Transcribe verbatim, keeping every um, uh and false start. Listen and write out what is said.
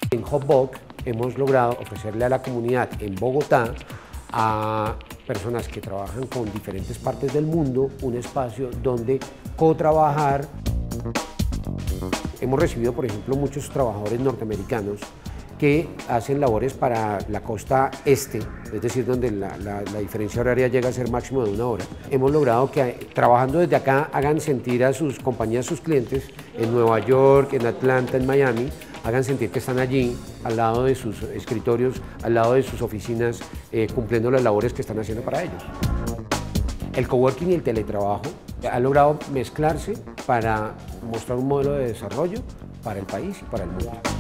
En Hotbox hemos logrado ofrecerle a la comunidad en Bogotá, a personas que trabajan con diferentes partes del mundo, un espacio donde co-trabajar. Hemos recibido, por ejemplo, muchos trabajadores norteamericanos que hacen labores para la costa este, es decir, donde la, la, la diferencia horaria llega a ser máximo de una hora. Hemos logrado que, trabajando desde acá, hagan sentir a sus compañías, sus clientes, en Nueva York, en Atlanta, en Miami, hagan sentir que están allí, al lado de sus escritorios, al lado de sus oficinas, eh, cumpliendo las labores que están haciendo para ellos. El coworking y el teletrabajo ha logrado mezclarse para mostrar un modelo de desarrollo para el país y para el mundo.